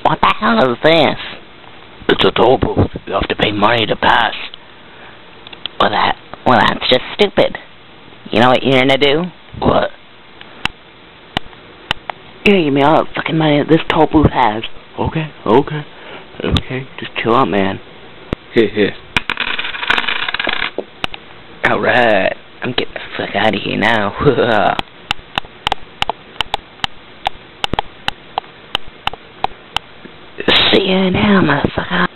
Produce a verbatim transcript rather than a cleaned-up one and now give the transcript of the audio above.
What the hell is this? It's a toll booth. You have to pay money to pass. Well, that, well, that's just stupid. You know what you're gonna do? What? Here, give me all the fucking money that this toll booth has. Okay, okay, okay. Just chill out, man. Here, here. Alright. I'm getting the fuck out of here now. See ya now, motherfucker.